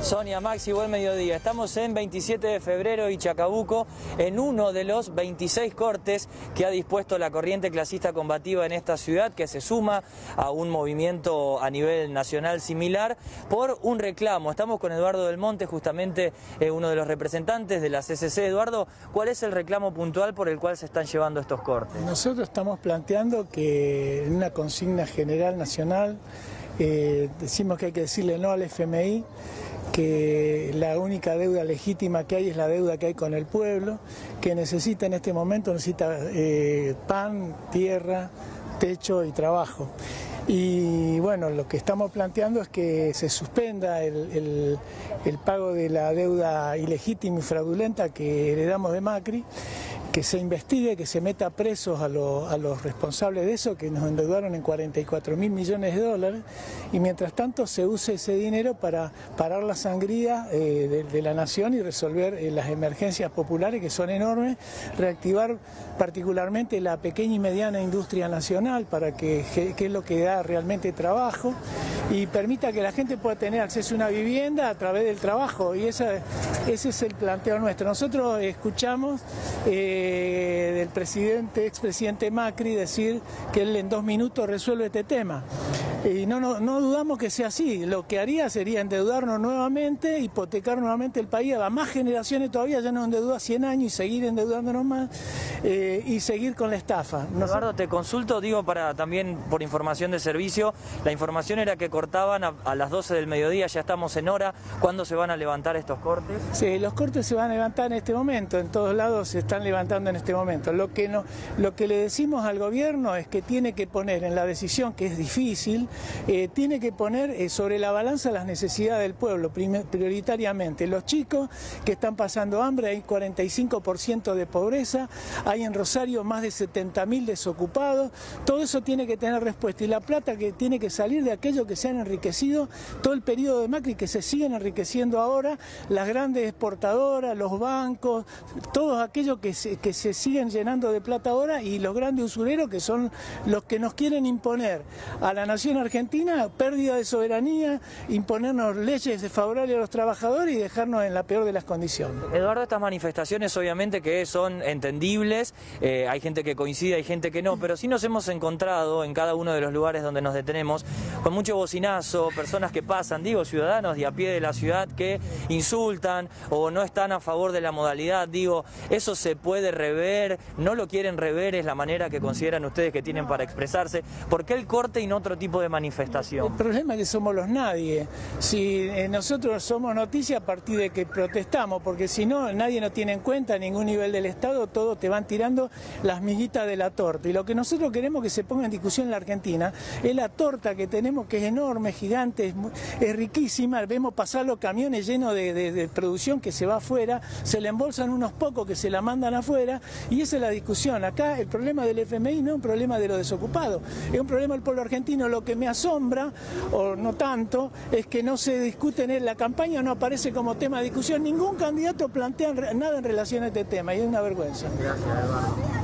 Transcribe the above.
Sonia, Maxi, buen mediodía. Estamos en 27 de febrero y Chacabuco, en uno de los 26 cortes que ha dispuesto la corriente clasista combativa en esta ciudad, que se suma a un movimiento a nivel nacional similar por un reclamo. Estamos con Eduardo Del Monte, justamente uno de los representantes de la CCC. Eduardo, ¿cuál es el reclamo puntual por el cual se están llevando estos cortes? Nosotros estamos planteando que en una consigna general nacional decimos que hay que decirle no al FMI, que la única deuda legítima que hay es la deuda que hay con el pueblo, que necesita en este momento pan, tierra, techo y trabajo. Y bueno, lo que estamos planteando es que se suspenda el pago de la deuda ilegítima y fraudulenta que heredamos de Macri, que se investigue, que se meta presos a los responsables de eso, que nos endeudaron en 44.000 millones de dólares, y mientras tanto se use ese dinero para parar la sangría de la nación y resolver las emergencias populares, que son enormes, reactivar particularmente la pequeña y mediana industria nacional, para que es lo que da realmente trabajo, y permita que la gente pueda tener acceso a una vivienda a través del trabajo, y ese es el planteo nuestro. Nosotros escuchamos del expresidente Macri decir que él en 2 minutos resuelve este tema. Y no dudamos que sea así. Lo que haría sería endeudarnos nuevamente, hipotecar nuevamente el país a más generaciones todavía, ya nos endeudó a 100 años y seguir endeudándonos más y seguir con la estafa. Eduardo, te consulto, digo, para también por información de servicio, la información era que cortaban a las 12 del mediodía, ya estamos en hora. ¿Cuándo se van a levantar estos cortes? Sí, los cortes se van a levantar en este momento, en todos lados se están levantando en este momento. Lo que le decimos al gobierno es que tiene que poner en la decisión, que es difícil, tiene que poner sobre la balanza las necesidades del pueblo, prioritariamente. Los chicos que están pasando hambre, hay 45% de pobreza, hay en Rosario más de 70.000 desocupados, todo eso tiene que tener respuesta, y la plata que tiene que salir de aquellos que se han enriquecido todo el periodo de Macri, que se siguen enriqueciendo ahora, las grandes exportadoras, los bancos, todos aquellos que se siguen llenando de plata ahora, y los grandes usureros, que son los que nos quieren imponer a la nación argentina pérdida de soberanía, imponernos leyes desfavorables a los trabajadores y dejarnos en la peor de las condiciones. Eduardo, estas manifestaciones obviamente que son entendibles, hay gente que coincide, hay gente que no, pero sí nos hemos encontrado en cada uno de los lugares donde nos detenemos con mucho bocinazo, personas que pasan, digo, ciudadanos de a pie de la ciudad que insultan o no están a favor de la modalidad. Digo, eso se puede rever, no lo quieren rever, es la manera que consideran ustedes que tienen para expresarse. ¿Por qué el corte y no otro tipo de manifestación? El problema es que somos los nadie. Si nosotros somos noticia a partir de que protestamos, porque si no, nadie nos tiene en cuenta a ningún nivel del Estado, todos te van tirando las miguitas de la torta. Y lo que nosotros queremos que se ponga en discusión en la Argentina es la torta que tenemos, que es enorme, gigante, es riquísima. Vemos pasar los camiones llenos de producción que se va afuera, se le embolsan unos pocos que se la mandan afuera, y esa es la discusión. Acá el problema del FMI no es un problema de los desocupados, es un problema del pueblo argentino. Lo que me asombra, o no tanto, es que no se discute en la campaña, no aparece como tema de discusión. Ningún candidato plantea nada en relación a este tema, y es una vergüenza. Gracias, Eduardo.